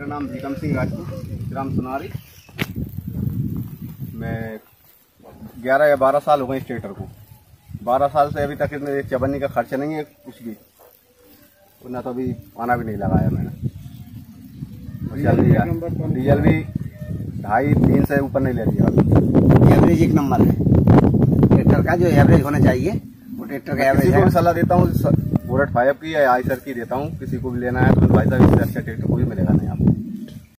नाम भीकम सिंह राजपूत, ग्राम सुनारी। मैं 11 या 12 साल हो गए इस ट्रैक्टर को। 12 साल से अभी तक इसमें चबन्नी का खर्चा नहीं है कुछ भी, ना तो अभी पाना भी नहीं लगाया मैंने। डीजल भी 2.5-3 से ऊपर नहीं ले लिया। एवरेज 1 नंबर है ट्रैक्टर का, जो एवरेज होना चाहिए वो ट्रैक्टर का एवरेज है। किसी को भी सलाह देता हूँ बुलेट 5 की या आइसर की देता हूँ, किसी को भी लेना है तो भाई साहब इससे अच्छा ट्रैक्टर कोई मिलेगा।